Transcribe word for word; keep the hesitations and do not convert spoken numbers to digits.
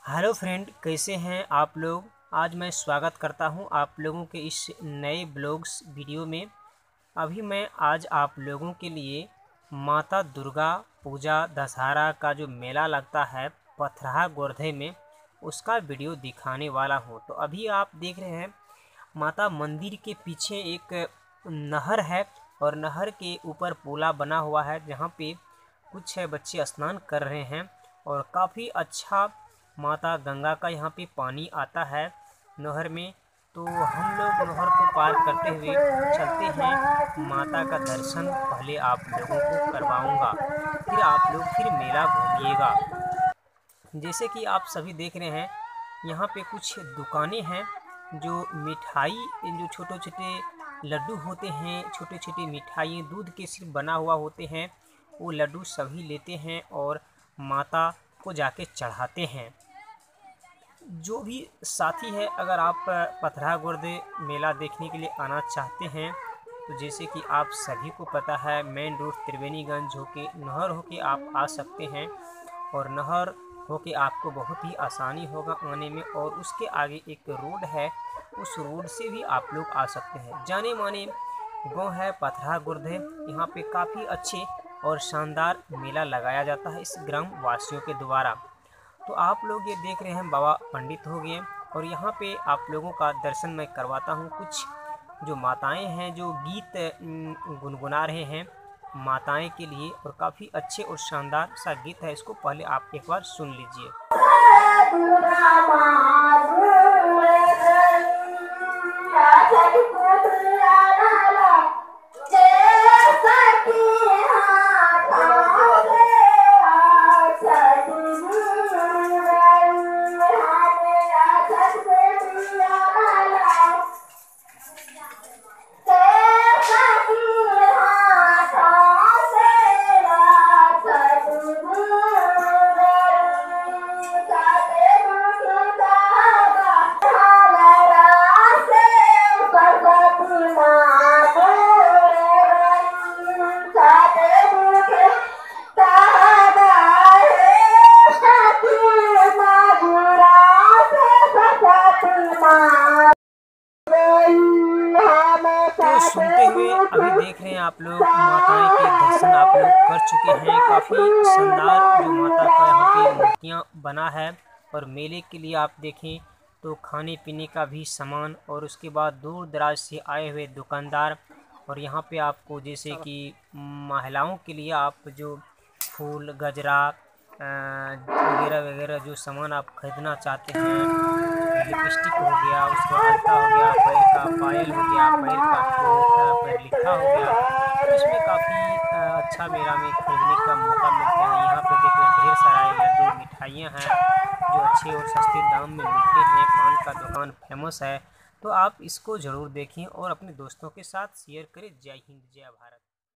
Hello friend, कैसे हैं आप लोग। आज मैं स्वागत करता हूं आप लोगों के इस नए ब्लॉग्स वीडियो में। अभी मैं आज आप लोगों के लिए माता दुर्गा पूजा दशहरा का जो मेला लगता है पथराहा गोरधे में, उसका वीडियो दिखाने वाला हूं। तो अभी आप देख रहे हैं माता मंदिर के पीछे एक नहर है और नहर के ऊपर पुला बना हुआ है जहां पे कुछ बच्चे स्नान कर रहे हैं और काफ़ी अच्छा माता गंगा का यहाँ पे पानी आता है नहर में। तो हम लोग नहर को पार करते हुए चलते हैं, माता का दर्शन पहले आप लोगों को करवाऊंगा, फिर आप लोग फिर मेला घूमिएगा। जैसे कि आप सभी देख रहे हैं, यहाँ पे कुछ दुकानें हैं जो मिठाई, जो छोटे छोटे लड्डू होते हैं, छोटे छोटे मिठाई दूध के सिर्फ बना हुआ होते हैं, वो लड्डू सभी लेते हैं और माता को जाके चढ़ाते हैं। जो भी साथी है, अगर आप पथराहा गोरधे मेला देखने के लिए आना चाहते हैं तो जैसे कि आप सभी को पता है, मेन रोड त्रिवेणीगंज होके नहर होके आप आ सकते हैं और नहर होके आपको बहुत ही आसानी होगा आने में। और उसके आगे एक रोड है, उस रोड से भी आप लोग आ सकते हैं। जाने माने गाँव है पथराहा गोरधे, यहाँ पे काफ़ी अच्छे और शानदार मेला लगाया जाता है इस ग्राम वासियों के द्वारा। तो आप लोग ये देख रहे हैं बाबा पंडित हो गए और यहाँ पे आप लोगों का दर्शन मैं करवाता हूँ। कुछ जो माताएं हैं जो गीत गुनगुना रहे हैं माताएं के लिए, और काफ़ी अच्छे और शानदार सा गीत है। इसको पहले आप एक बार सुन लीजिए। तो सुनते हुए अभी देख रहे हैं आप लोग माताएं के दर्शन आप लोग कर चुके हैं। काफ़ी शानदार जो माता का यहाँ पे मूर्तियाँ बना है। और मेले के लिए आप देखें तो खाने पीने का भी सामान, और उसके बाद दूर दराज से आए हुए दुकानदार। और यहाँ पे आपको जैसे कि महिलाओं के लिए आप जो फूल गजरा वगैरह वगैरह जो सामान आप खरीदना चाहते हैं, लिपस्टिक हो गया, उसका अलता हो गया, पैर का पायल हो गया, पैर का पैर लिखा हो गया, तो इसमें काफ़ी अच्छा मेला में खरीदने का मौका मिलता है। यहाँ पे देखिए ढेर सारा लड्डू मिठाइयाँ हैं जो अच्छे और सस्ते दाम में मिलते हैं। पान का दुकान फेमस है, तो आप इसको ज़रूर देखें और अपने दोस्तों के साथ शेयर करें। जय हिंद, जय भारत।